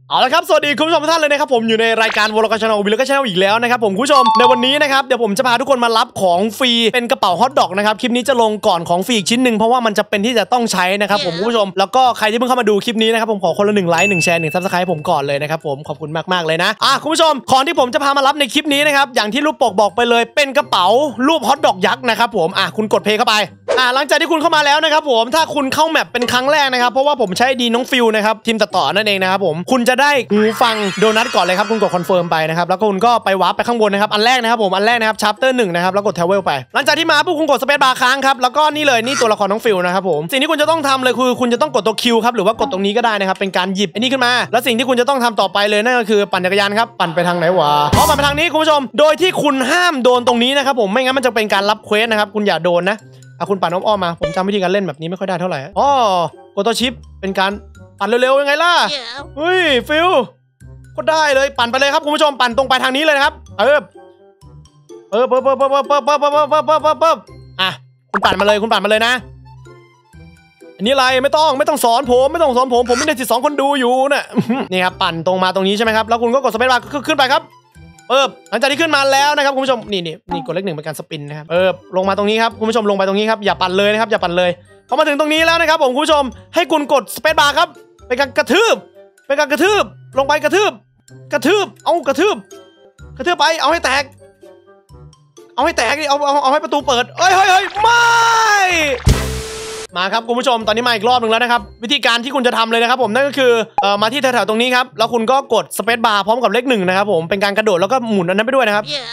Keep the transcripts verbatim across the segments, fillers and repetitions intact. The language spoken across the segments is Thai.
เอาละครับสวัสดีคุณผู้ชมทุกท่านเลยนะครับผมอยู่ในรายการวอลกชาแนลวิลล์ชาแนลอีกแล้วนะครับผมคุณผู้ชมในวันนี้นะครับเดี๋ยวผมจะพาทุกคนมารับของฟรีเป็นกระเป๋าฮอทดอกนะครับคลิปนี้จะลงก่อนของฟรีอีกชิ้นหนึ่งเพราะว่ามันจะเป็นที่จะต้องใช้นะครับผมคุณผู้ชมแล้วก็ใครที่เพิ่งเข้ามาดูคลิปนี้นะครับผมขอคนละหนึ่งไลค์หนึ่งแชร์หนึ่งซับสไครป์ผมก่อนเลยนะครับผมขอบคุณมากๆเลยนะอ่ะคุณผู้ชมของที่ผมจะพามารับในคลิปนี้นะครับอย่างที่รูปปกบอกไปเลยเป็นกระเป๋ารูปฮอทดอกยักษ์นะครับผมอ่ะคุณกดเพลย์เข้าไปอ่ะหลังจากที่คุณเข้ามาแล้วนะครับผมถ้าคุณเข้าแมปเป็นครั้งแรกนะครับเพราะว่าผมใช้ดีน้องฟิลนะครับทีมตัดต่อนั่นเองนะครับผมคุณจะได้หูฟังโดนัทก่อนเลยครับคุณกดคอนเฟิร์มไปนะครับแล้วคุณก็ไปวาร์ปไปข้างบนนะครับอันแรกนะครับผมอันแรกนะครับชัปเตอร์หนึ่งนะครับแล้วกดเทเวลไปหลังจากที่มาปุ๊บคุณกดสเปซบาร์ค้างครับแล้วก็นี่เลยนี่ตัวละครน้องฟิลนะครับผมสิ่งที่คุณจะต้องทำเลยคือคุณจะต้องกดตัวคิวครับหรือว่ากดตรงนี้ก็ได้นะครับเป็นการหยิบไอ้นี่ขึ้นมาแล้วสิ่งที่คุณจะต้องทำต่อไปเลยนั่นก็คือปั่นจักรยานครับปั่นไปทางไหนวะอ๋อปั่นไปทางนี้คุณผู้ชมโดยที่คุณห้ามโดนตรงนี้นะครับผมไม่งั้นมันจะเป็นการรับเควสนะครับคุณอย่าโดนนะอ่ะคุณปั่นอ้อมๆมาผมจำวิธีการเล่นแบบนี้ไม่ค่อยได้เท่าไหร่อ๋อกดตัวชิปเป็นการปั่นเร็วๆยังไงล่ะเฮ้ยฟิลก็ได้เลยปั่นไปเลยครับคุณผู้ชมปั่นตรงไปทางนี้เลยนะครับเออเออเปิบเปิบเปิบเปิบเปิบเปิบเปิบเปิบเปิบเปิบเปิบอ่ะคุณปั่นมาเลยคุณปั่นมาเลยนะอันนี้อะไรไม่ต้องไม่ต้องสอนผมไม่ต้องสอนผมผมไม่ได้สิบสองคนดูอยู่น่ะนี่ครับปั่นตรงมาตรงนี้ใช่ไหมครับแล้วคุณก็กดสเปซบาร์ขึ้นไปครับเออหลังจากที่ขึ้นมาแล้วนะครับคุณผู้ชมนี่นี่นี่กดเลขหนึ่งเป็นการสปินนะครับเออลงมาตรงนี้ครับคุณผู้ชมลงไปตรงนี้ครับอย่าปั่นเลยนะครับอย่าปั่นเลยพอมาถึงตรงนี้แล้วนะครับผมคุณผู้ชมให้คุณกดสเปซบาร์ครับเป็นการกระทืบเป็นการกระทืบลงไปกระทืบกระทืบเอากระทืบกระทืบไปเอาให้แตกเอาให้แตกดิเอาเอาเอาให้ประตูเปิดเฮ้ยเฮ้ยเฮ้ยไม่มาครับคุณผู้ชมตอนนี้มาอีกรอบหนึ่งแล้วนะครับวิธีการที่คุณจะทำเลยนะครับผมนั่นก็คือเอ่อมาที่แถวๆตรงนี้ครับแล้วคุณก็กดสเปซบาร์พร้อมกับเลขหนึ่งนะครับผมเป็นการกระโดดแล้วก็หมุนอันนั้นไปด้วยนะครับ yeah.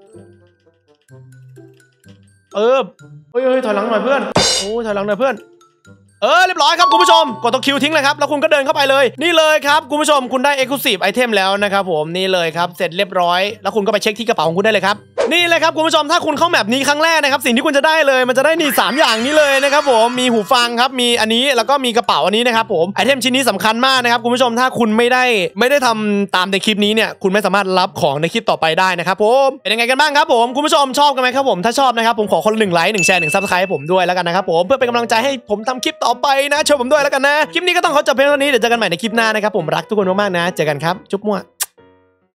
เออเฮ้ยเฮ้ยถอยหลังหน่อยเพื่อนโอ้ถอยหลังหน่อยเพื่อนเออเรียบร้อยครับคุณผู้ชมกดตัวคิวทิ้งเลยครับแล้วคุณก็เดินเข้าไปเลยนี่เลยครับคุณผู้ชมคุณได้ Exclusive Item แล้วนะครับผมนี่เลยครับเสร็จเรียบร้อยแล้วคุณก็ไปเช็คที่กระเป๋าของคุณได้เลยครับนี่เลยครับคุณผู้ชมถ้าคุณเข้าแมปนี้ครั้งแรกนะครับสิ่งที่คุณจะได้เลยมันจะได้นี่สามอย่างนี้เลยนะครับผมมีหูฟังครับมีอันนี้แล้วก็มีกระเป๋าอันนี้นะครับผมไอเทมชิ้นนี้สำคัญมากนะครับคุณผู้ชมถ้าคุณไม่ได้ไม่ได้ทำตามในคลิปนี้เนี่ยคุณไม่สามารถรับของในคลิปต่อไปได้นะครับผมเป็นยังไงกันบ้างครับผมคุณผู้ชมชอบกันไหมครับผมถ้าชอบนะครับผมขอคนละหนึ่งไลค์หนึ่งแชร์หนึ่งซับสไครป์ให้ผมด้วยแล้วกันนะครับผมเพื่อเป็นกำลังใจให้ผมทำคลิปต่อไปนะช่วยผมด้วยแล้วกันนะคลิปนี้ก็ต้องขอจบเพียงเท่านี้เดี๋ยวเจอกันใหม่ในคลิปหน้านะครับผมรักทุกคนมากๆนะเจอกันครับจุ๊บมั่ว